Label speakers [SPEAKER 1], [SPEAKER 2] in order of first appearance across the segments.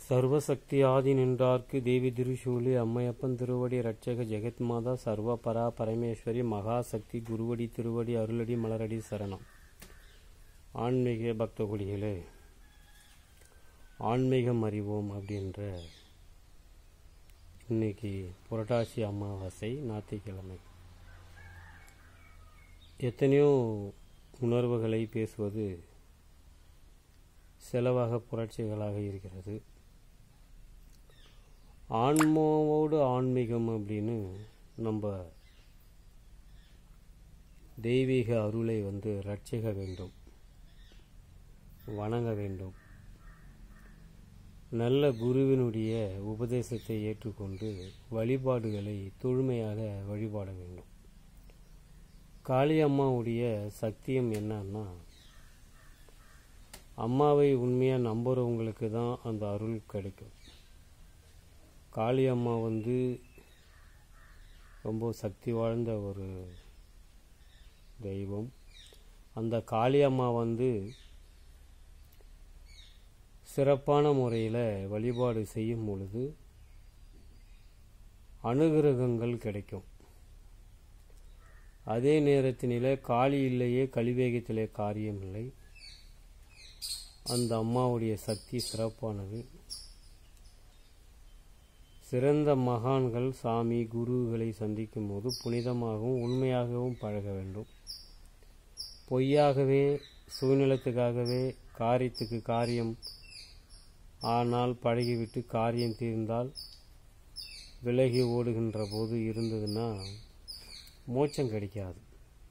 [SPEAKER 1] சர்வசக்தி ஆதி நின்றார்க்கு தேவி திருசூலி அம்மையப்பன் திருவடி ரட்சக ஜெகத்மாதா சர்வ பரா பரமேஸ்வரி மகாசக்தி குருவடி திருவடி அருளடி மலரடி சரணம். ஆன்மீக பக்த கொடிகளே, ஆன்மீகம் அறிவோம் அப்படின்ற இன்னைக்கு புரட்டாசி அமாவாசை ஞாயிற்றுக்கிழமை. எத்தனையோ உணர்வுகளை பேசுவது செலவாக புரட்சிகளாக இருக்கிறது. ஆன்மாவோடு ஆன்மீகம் அப்படின்னு நம்ம தெய்வீக அருளை ரட்சிக்க வேண்டும், வணங்க வேண்டும். நல்ல குருவினுடைய உபதேசத்தை ஏற்றுக்கொண்டு வழிபாடுகளை தூய்மையாக வழிபாட வேண்டும். காளியம்மாவுடைய சக்தியம் என்னன்னா, அம்மாவை உண்மையாக நம்புறவங்களுக்கு தான் அந்த அருள் கிடைக்கும். காளியம்மா ரொம்ப சக்தி வாழ்ந்த ஒரு தெய்வம். அந்த காளியம்மா சிறப்பான முறையில் வழிபாடு செய்யும் பொழுது அனுகிரகங்கள் கிடைக்கும். அதே நேரத்தினிலே காளி இல்லையே கலிவேகத்திலே காரியம் இல்லை. அந்த அம்மாவுடைய சக்தி சிறப்பானது. சிறந்த மகான்கள் சாமி குருகளை சந்திக்கும் போது புனிதமாகவும் உண்மையாகவும் பழக வேண்டும். பொய்யாகவே சூழ்நிலத்துக்காகவே காரியத்துக்கு காரியம் ஆனால் பழகிவிட்டு காரியம் தீர்ந்தால் விலகி ஓடுகின்ற போது இருந்ததுன்னா மோட்சம் கிடைக்காது.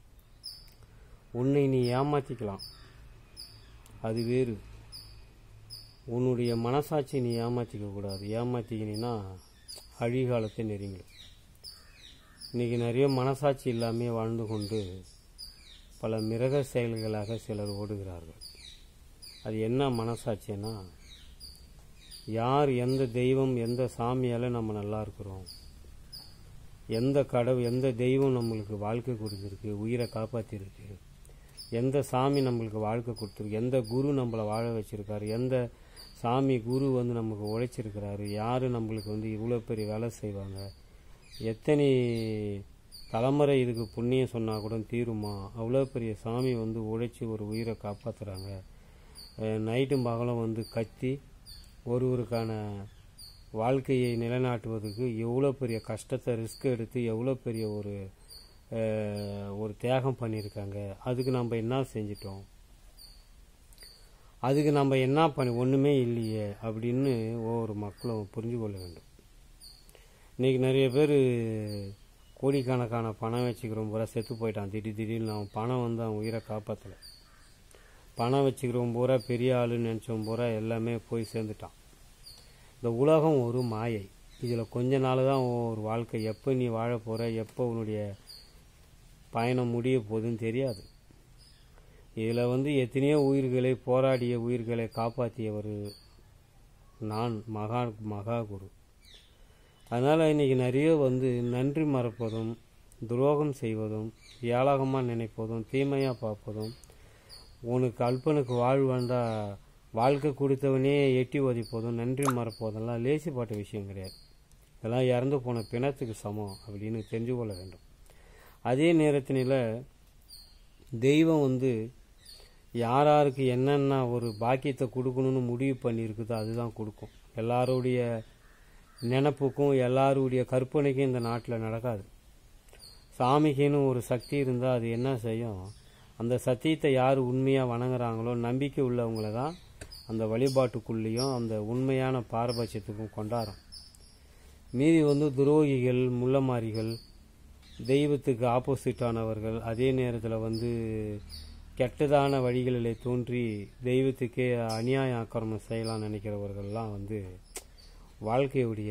[SPEAKER 1] உன்னை நீ ஏமாற்றிக்கலாம், அது வேறு. உன்னுடைய மனசாட்சி நீ ஏமாற்றிக்க கூடாது. ஏமாற்றிக்கினா அழிகாலத்தை நெருங்கிடும். இன்றைக்கி நிறைய மனசாட்சி இல்லாமல் வாழ்ந்து கொண்டு பல மிருக செயல்களாக சிலர் ஓடுகிறார்கள். அது என்ன மனசாட்சின்னா, யார் எந்த தெய்வம் எந்த சாமியால் நம்ம நல்லா இருக்கிறோம், எந்த கடவுள் எந்த தெய்வம் நம்மளுக்கு வாழ்க்கை கொடுத்துருக்கு, உயிரை காப்பாற்றிருக்கு, எந்த சாமி நம்மளுக்கு வாழ்க்கை கொடுத்துருக்கு, எந்த குரு நம்மளை வாழ வச்சுருக்காரு, எந்த சாமி குரு நமக்கு உழைச்சிருக்கிறாரு, யார் நம்மளுக்கு இவ்வளோ பெரிய வேலை செய்வாங்க, எத்தனை தலைமுறை இதுக்கு புண்ணியம் சொன்னால் கூட தீருமா, அவ்வளோ பெரிய சாமி உழைச்சி ஒரு உயிரை காப்பாற்றுறாங்க. நைட்டும் பகலும் கத்தி ஒருவருக்கான வாழ்க்கையை நிலைநாட்டுவதற்கு எவ்வளோ பெரிய கஷ்டத்தை ரிஸ்க் எடுத்து எவ்வளோ பெரிய ஒரு தியாகம் பண்ணியிருக்காங்க. அதுக்கு நம்ம என்ன செஞ்சிட்டோம், அதுக்கு நம்ம என்ன ஒன்றுமே இல்லையே அப்படின்னு ஒவ்வொரு மக்களும் புரிஞ்சு கொள்ள வேண்டும். இன்றைக்கி நிறைய பேர் கோடிக்கணக்கான பணம் வச்சுக்கிறவங்க பூரா செத்து போயிட்டான். திடீர்னு அவன் பணம் அவன் உயிரை காப்பாற்றலை. பணம் வச்சுக்கிறவன் பூரா பெரிய ஆளுன்னு நினச்சவன் பூரா எல்லாமே போய் சேர்ந்துட்டான். இந்த உலகம் ஒரு மாயை. இதில் கொஞ்ச நாள் தான் ஒரு வாழ்க்கை. எப்போ நீ வாழ போகிற, எப்போ உன்னுடைய பயணம் முடிய போகுதுன்னு தெரியாது. இதில் எத்தனையோ உயிர்களை போராடிய உயிர்களை காப்பாற்றியவர் நான் மகா குரு. அதனால் இன்றைக்கி நிறைய நன்றி மறப்பதும் துரோகம் செய்வதும் ஏளகமாக நினைப்பதும் தீமையாக பார்ப்பதும், உனக்கு அல்பனுக்கு வாழ்வு வந்தால் வாழ்க்கை கொடுத்தவனே எட்டி ஒதிப்பதும் நன்றி மறப்பதெல்லாம் லேசிப்பட்ட விஷயம் கிடையாது. இதெல்லாம் இறந்து போன பிணத்துக்கு சமம் அப்படின்னு தெரிஞ்சு கொள்ள வேண்டும். அதே நேரத்தினில் தெய்வம் யாராருக்கு என்னென்ன ஒரு பாக்கியத்தை கொடுக்கணும்னு முடிவு பண்ணியிருக்குதோ அதுதான் கொடுக்கும். எல்லாருடைய நினப்புக்கும் எல்லாருடைய கற்பனைக்கும் இந்த நாட்டில் நடக்காது. சாமிக்குன்னு ஒரு சக்தி இருந்தால் அது என்ன செய்யும், அந்த சத்தியத்தை யார் உண்மையாக வணங்குறாங்களோ நம்பிக்கை உள்ளவங்கள தான் அந்த வழிபாட்டுக்குள்ளேயும் அந்த உண்மையான பாரபட்சத்துக்கும் கொண்டாடும். மீதி துரோகிகள் முள்ளமாரிகள் தெய்வத்துக்கு ஆப்போசிட்டானவர்கள், அதே நேரத்தில் கெட்டதான வழிகளிலே தோன்றி தெய்வத்துக்கே அநியாய ஆக்கிரமம் செய்யலாம் நினைக்கிறவர்கள்லாம் வாழ்க்கையுடைய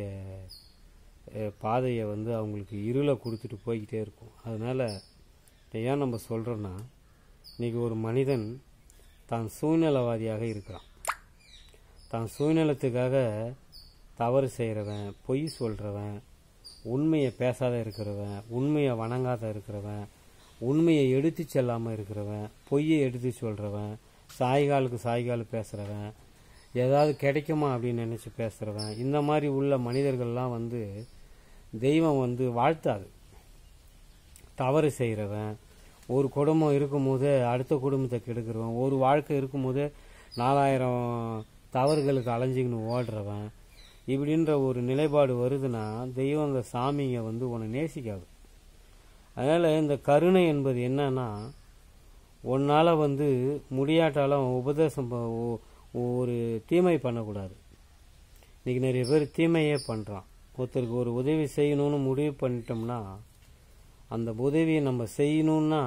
[SPEAKER 1] பாதையை அவங்களுக்கு இருளை கொடுத்துட்டு போய்கிட்டே இருக்கும். அதனால் ஏன் நம்ம சொல்கிறோன்னா, இன்றைக்கி ஒரு மனிதன் தான் சூழ்நிலவாதியாக இருக்கிறான். தான் சூழ்நிலத்துக்காக தவறு செய்கிறவன், பொய் சொல்கிறவன், உண்மையை பேசாத இருக்கிறவன், உண்மையை வணங்காத இருக்கிறவன், உண்மையை எடுத்து செல்லாமல் இருக்கிறவன், பொய்யை எடுத்து சொல்கிறவன், சாய்காலுக்கு சாய்கால் பேசுகிறவன், ஏதாவது கிடைக்குமா அப்படின்னு நினச்சி பேசுகிறவன், இந்த மாதிரி உள்ள மனிதர்கள்லாம் வந்து தெய்வம் வந்து வாழ்த்தாது. தவறு செய்கிறவன், ஒரு குடும்பம் இருக்கும்போது அடுத்த குடும்பத்தை கெடுக்கிறவன், ஒரு வாழ்க்கை இருக்கும்போது 4000 தவறுகளுக்கு அலைஞ்சிக்கின்னு ஓடுறவன், இப்படின்ற ஒரு நிலைப்பாடு வருதுன்னா தெய்வம், அந்த சாமிங்க வந்து உன்னை நேசிக்காது. அதனால் இந்த கருணை என்பது என்னன்னா, உன்னால் வந்து முடியாட்டாலும் உபதேசம் ஒரு தீமை பண்ணக்கூடாது. இன்றைக்கி நிறைய பேர் தீமையே பண்ணுறான். ஒருத்தருக்கு ஒரு உதவி செய்யணும்னு முடிவு பண்ணிட்டோம்னா அந்த உதவியை நம்ம செய்யணுன்னா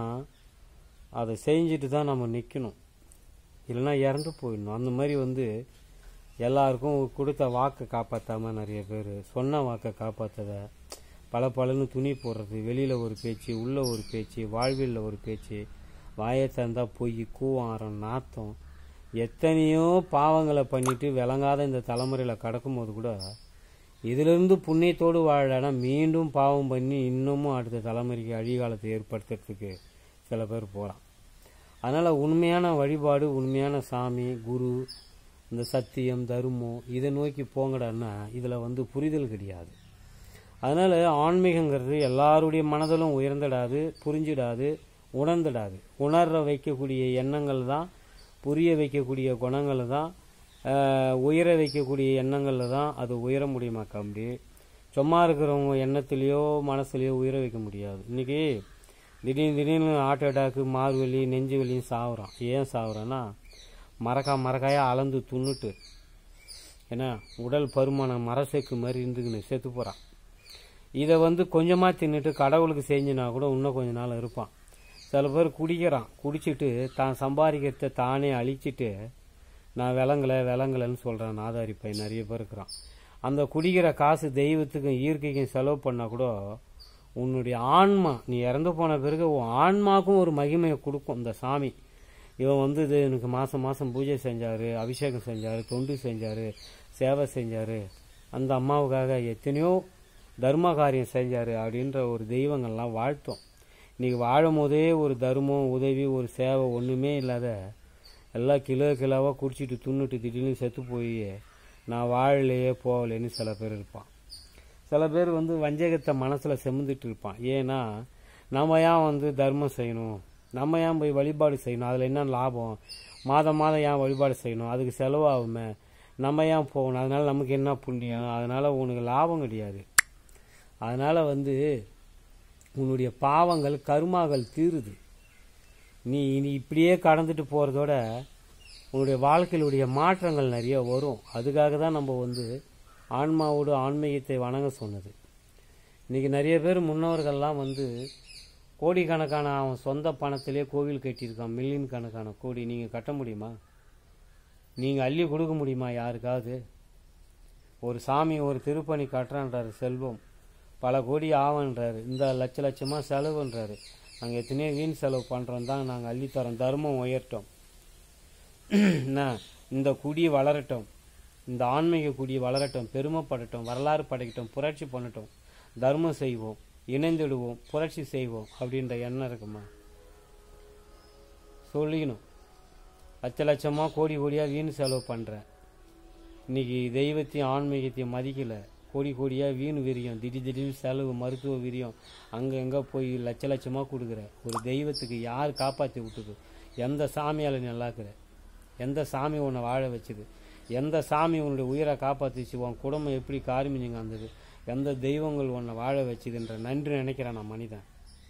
[SPEAKER 1] அதை செஞ்சுட்டு தான் நம்ம நிற்கணும், இல்லைன்னா இறந்து போயிடணும். அந்த மாதிரி வந்து எல்லாருக்கும் கொடுத்த வாக்கை காப்பாற்றாமல் நிறைய பேர் சொன்ன வாக்கை காப்பாற்றத பலன்னு துணி போடுறது, வெளியில் ஒரு பேச்சு, உள்ளே ஒரு பேச்சு, வாழ்வியலில் ஒரு பேச்சு, வாயை திறந்தா பொய், கூவாரம், நாத்தம், எத்தனையோ பாவங்களை பண்ணிட்டு விளங்காத இந்த தலைமுறையில் கடக்கும்போது கூட இதிலிருந்து புண்ணியத்தோடு வாழனா மீண்டும் பாவம் பண்ணி இன்னமும் அடுத்த தலைமுறைக்கு அழிகாலத்தை ஏற்படுத்துறதுக்கு சில பேர் போகிறான். அதனால் உண்மையான வழிபாடு, உண்மையான சாமி, குரு, இந்த சத்தியம், தர்மம், இதை நோக்கி போங்கடான்னா இதில் வந்து புரிதல் கிடையாது. அதனால் ஆன்மீகங்கிறது எல்லாருடைய மனதிலும் உயர்ந்துடாது, புரிஞ்சிடாது, உணர்ந்துடாது. உணர்ற வைக்கக்கூடிய எண்ணங்கள் தான், புரிய வைக்கக்கூடிய குணங்கள் தான், உயர வைக்கக்கூடிய எண்ணங்களில் தான் அது உயர முடியுமா கம்பி. சும்மா இருக்கிறவங்க எண்ணத்துலேயோ மனசுலையோ உயர வைக்க முடியாது. இன்றைக்கி திடீர்னு ஹார்ட் அட்டாக்கு, மார்வலி, நெஞ்சு வலியும் சாகுறான். ஏன் சாகுறான்னா மரக்காயாக அளந்து துண்ணுட்டு, ஏன்னா உடல் பருமானம் மரசேக்கு மாதிரி இருந்துக்குன்னு செத்து போகிறான். இதை வந்து கொஞ்சமாக தின்னுட்டு கடவுளுக்கு செஞ்சுனா கூட இன்னும் கொஞ்ச நாள் இருப்பான். சில பேர் குடிக்கிறான், குடிச்சிட்டு தான் சம்பாதிக்கிறத தானே அழிச்சிட்டு நான் விளங்கலைன்னு சொல்கிறான். நாதாரி பையன் நிறைய பேர் இருக்கிறான். அந்த குடிக்கிற காசு தெய்வத்துக்கும் இயற்கைக்கும் செலவு பண்ணால் கூட உன்னுடைய ஆன்மா, நீ இறந்து போன பிறகு உன் ஆன்மாவுக்கும் ஒரு மகிமையை கொடுக்கும் இந்த சாமி. இவன் வந்து இது எனக்கு மாதம் பூஜை செஞ்சார், அபிஷேகம் செஞ்சார், தொண்டு செஞ்சார், சேவை செஞ்சார், அந்த அம்மாவுக்காக எத்தனையோ தர்ம காரியம் செஞ்சார் அப்படின்ற ஒரு தெய்வங்கள்லாம் வாழ்த்தோம். இன்றைக்கி வாழும் போதே ஒரு தர்மம், உதவி, ஒரு சேவை ஒன்றுமே இல்லாத எல்லாம் கிலோவாக குடிச்சிட்டு துண்ணுட்டு திடீர்னு செத்து போய் நான் வாழலையே போகலேன்னு சில பேர் இருப்பான். சில பேர் வந்து வஞ்சகத்தை மனசில் செமுந்துட்டு இருப்பான். ஏன்னா நம்ம ஏன் வந்து தர்மம் செய்யணும், நம்ம ஏன் போய் வழிபாடு செய்யணும், அதில் என்ன லாபம், மாதம் ஏன் வழிபாடு செய்யணும், அதுக்கு செலவாகுமே, நம்ம ஏன் போகணும், அதனால் நமக்கு என்ன புண்ணியம், அதனால் உனக்கு லாபம் கிடையாது. அதனால் வந்து உன்னுடைய பாவங்கள், கருமாகள் தீருது. நீ இப்படியே கடந்துட்டு போகிறதோட உன்னுடைய வாழ்க்கையிலுடைய மாற்றங்கள் நிறைய வரும். அதுக்காக தான் நம்ம வந்து ஆன்மாவோடு ஆன்மீகத்தை வணங்க சொன்னது. இன்றைக்கி நிறைய பேர் முன்னோர்கள்லாம் வந்து கோடிக்கணக்கான அவன் சொந்த பணத்திலே கோவில் கட்டியிருக்கான், மில்லியன் கணக்கான கோடி. நீங்கள் கட்ட முடியுமா? நீங்கள் அள்ளி கொடுக்க முடியுமா யாருக்காவது? ஒரு சாமி ஒரு திருப்பணி கட்டுறான்றாரு, செல்வம் பல கோடி ஆவன்றாரு, இந்த லட்சமாக செலவுன்றாரு. நாங்கள் எத்தனையோ வீண் செலவு பண்ணுறோம் தான் நாங்கள் அள்ளித்தரோம். தர்மம் உயர்த்தோம், இந்த குடி வளரட்டும், இந்த ஆன்மீக குடி வளரட்டும், பெருமைப்படட்டும், வரலாறு படைக்கட்டும், புரட்சி பண்ணட்டும், தர்மம் செய்வோம், இணைந்துடுவோம், புரட்சி செய்வோம் அப்படின்ற எண்ணம் இருக்குமா? சொல்லிக்கணும். லட்சமாக கோடியாக வீண் செலவு பண்ணுறேன். இன்றைக்கி தெய்வத்தையும் ஆன்மீகத்தையும் மதிக்கலை. கோடியாக வீண் விரியம், திடீர்னு செலவு, மருத்துவ விரியம், அங்கே போய் லட்சமாக கொடுக்குற ஒரு தெய்வத்துக்கு யார் காப்பாற்றி விட்டுது? எந்த சாமியால் நீ நல்லாக்குற? எந்த சாமி உன்னை வாழ வச்சுது? எந்த சாமி உன்னுடைய உயிரை காப்பாற்றிச்சு? உன் குடும்பம் எப்படி காரிமிஞ்சிங்க வந்தது? எந்த தெய்வங்கள் உன்னை வாழ வச்சுதுன்ற நன்றி நினைக்கிறான் நான் மனிதன்.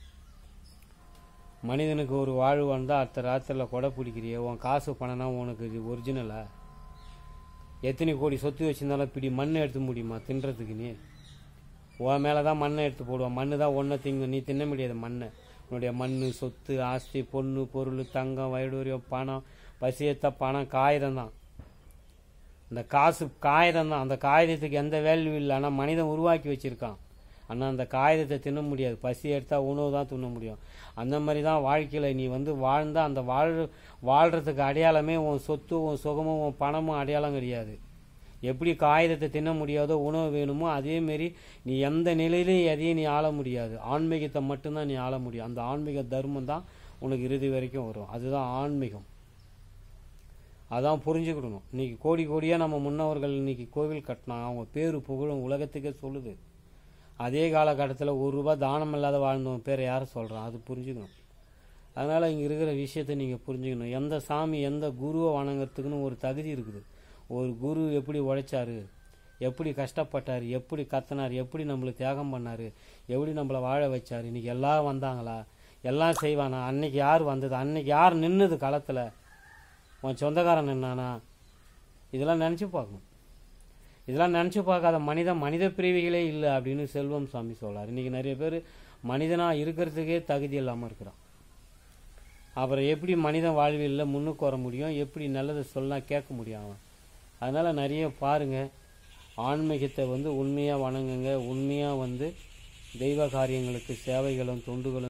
[SPEAKER 1] மனிதனுக்கு ஒரு வாழ்வு வந்தால் அடுத்த ராத்திரியில் கொடை பிடிக்கிறிய, உன் காசு பணம்னா உனக்கு இது ஒரிஜினலா? எத்தனை கோடி சொத்து வச்சுருந்தாலும் இப்படி மண்ணை எடுத்து முடியுமா தின்றதுக்கு? நீ உன் மேலே தான் மண்ணை எடுத்து போடுவான். மண்ணு தான் ஒன்றை திங்க, நீ தின்ன முடியாது மண்ணை. உன்னுடைய மண், சொத்து, ஆஸ்தி, பொண்ணு, பொருள், தங்கம், வைடூரியம், பணம், பசியத்த பணம், காகிதம் தான். இந்த காசு காகிதம் தான். அந்த காகிதத்துக்கு எந்த வேல்யூ இல்லை. ஆனால் மனிதன் உருவாக்கி வச்சுருக்கான். ஆனால் அந்த காகிதத்தை தின்ன முடியாது. பசி எடுத்தால் உணவு தான் தின்ன முடியும். அந்த மாதிரி தான் வாழ்க்கையில் நீ வந்து வாழ்ந்தால் அந்த வாழ்கிறதுக்கு அடையாளமே உன் சொத்து, உன் சுகமும், உன் பணமும் அடையாளம் கிடையாது. எப்படி காகிதத்தை தின்ன முடியாதோ, உணவு வேணுமோ, அதேமாரி நீ எந்த நிலையிலையும் எதையும் நீ ஆள முடியாது. ஆன்மீகத்தை மட்டும்தான் நீ ஆள முடியும். அந்த ஆன்மீக தர்மம் தான் உனக்கு இறுதி வரைக்கும் வரும். அதுதான் ஆன்மீகம். அதான் புரிஞ்சுக்கிடணும். இன்றைக்கி கோடி கோடியாக நம்ம முன்னவர்கள் இன்றைக்கி கோவில் கட்டினா அவங்க பேர் புகழும் உலகத்துக்கே சொல்லுது. அதே காலகட்டத்தில் ₹1 தானம் இல்லாத வாழ்ந்தவன் பேரை யார் சொல்கிறான்? அது புரிஞ்சுக்கணும். அதனால் இங்கே இருக்கிற விஷயத்தை நீங்கள் புரிஞ்சுக்கணும். எந்த சாமி எந்த குருவை வணங்குறதுக்குன்னு ஒரு தகுதி இருக்குது. ஒரு குரு எப்படி உழைச்சாரு, எப்படி கஷ்டப்பட்டார், எப்படி கத்தினார், எப்படி நம்மளை தியாகம் பண்ணார், எப்படி நம்மளை வாழ வச்சார். இன்றைக்கி எல்லாம் வந்தாங்களா? எல்லாம் செய்வானா? அன்னைக்கு யார் வந்தது? அன்னைக்கு யார் நின்றுது களத்தில்? உன் சொந்தக்காரன் நின்னானா? இதெல்லாம் நினச்சி பார்க்கணும். இதெல்லாம் நினச்சி பார்க்காத மனித பிரிவிகளே இல்லை அப்படின்னு செல்வம் சாமி சொல்றார். இன்றைக்கி நிறைய பேர் மனிதனாக இருக்கிறதுக்கே தகுதி இல்லாமல் இருக்கிறான். அப்புறம் எப்படி மனிதன் வாழ்வியலில் முன்னுக்கு வர முடியும்? எப்படி நல்லதை சொல்லலாம் கேட்க முடியும் அவன்? அதனால் நிறைய பாருங்கள். ஆன்மீகத்தை உண்மையாக வணங்குங்க. உண்மையாக தெய்வ காரியங்களுக்கு சேவைகளும் தொண்டுகளும்